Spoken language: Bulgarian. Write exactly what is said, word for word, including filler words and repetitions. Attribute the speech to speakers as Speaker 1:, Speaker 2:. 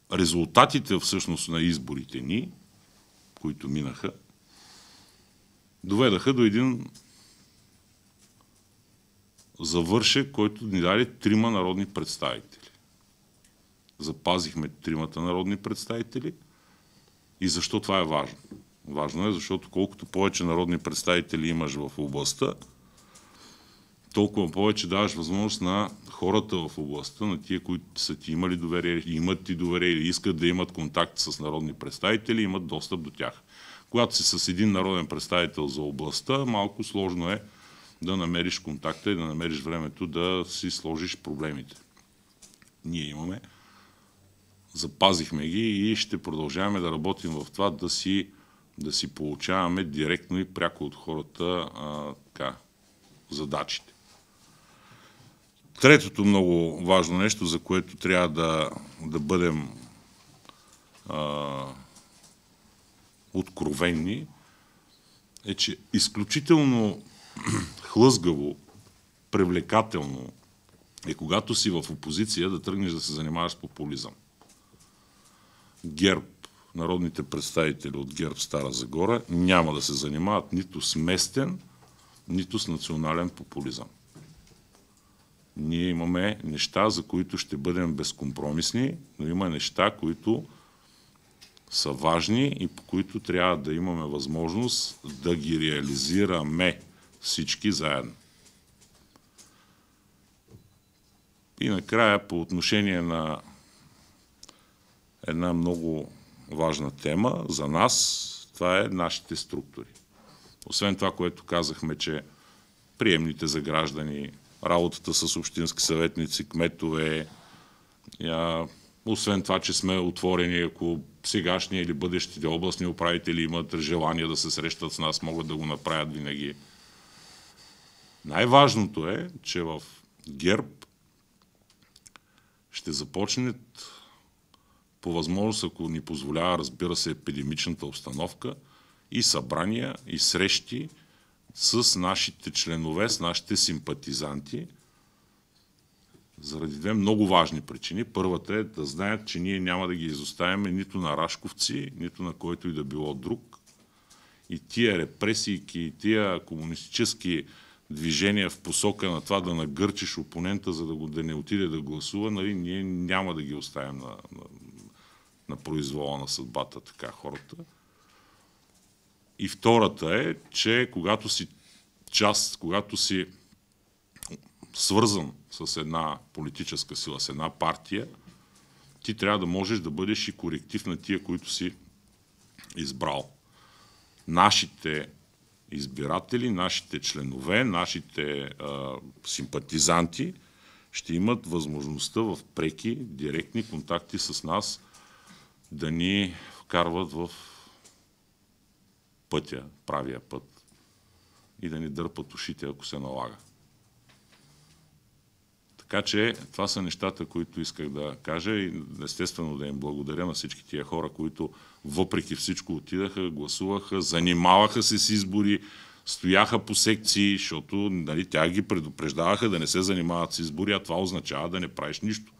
Speaker 1: резултатите всъщност на изборите ни, които минаха, доведаха до един завършек, който ни даде трима народни представители. Запазихме тримата народни представители. И защо това е важно? Важно е, защото колкото повече народни представители имаш в областта, толкова повече даваш възможност на хората в областта, на тия, които са ти имали доверие, имат ти доверие или искат да имат контакт с народни представители, имат достъп до тях. Когато си с един народен представител за областта, малко сложно е да намериш контакта и да намериш времето да си сложиш проблемите. Ние имаме, запазихме ги и ще продължаваме да работим в това да си, да си получаваме директно и пряко от хората а, така, задачите. Третото много важно нещо, за което трябва да, да бъдем а, откровенни, е, че изключително хлъзгаво, привлекателно е, когато си в опозиция, да тръгнеш да се занимаваш с популизъм. ГЕРБ, народните представители от ГЕРБ Стара Загора, няма да се занимават нито с местен, нито с национален популизъм. Ние имаме неща, за които ще бъдем безкомпромисни, но има неща, които са важни и по които трябва да имаме възможност да ги реализираме всички заедно. И накрая по отношение на една много важна тема за нас, това е нашите структури. Освен това, което казахме, че приемните за граждани, работата с общински съветници, кметове, я, освен това, че сме отворени, ако сегашни или бъдещите областни управители имат желание да се срещат с нас, могат да го направят винаги. Най-важното е, че в ГЕРБ ще започнат по възможност, ако ни позволява, разбира се, епидемичната обстановка, и събрания, и срещи с нашите членове, с нашите симпатизанти, заради две много важни причини. Първата е да знаят, че ние няма да ги изоставяме нито на рашковци, нито на който и да било друг. И тия репресии, и тия комунистически движения в посока на това да нагърчиш опонента, за да, го, да не отиде да гласува, нали, ние няма да ги оставим на, на, на произвола на съдбата, така хората. И втората е, че когато си част, когато си свързан с една политическа сила, с една партия, ти трябва да можеш да бъдеш и коректив на тия, които си избрал. Нашите избиратели, нашите членове, нашите а, симпатизанти ще имат възможността в преки, директни контакти с нас да ни вкарват в пътя, правия път и да ни дърпат ушите, ако се налага. Така че това са нещата, които исках да кажа и естествено да им благодаря на всички тия хора, които въпреки всичко отидаха, гласуваха, занимаваха се с избори, стояха по секции, защото нали, тях ги предупреждаваха да не се занимават с избори, а това означава да не правиш нищо.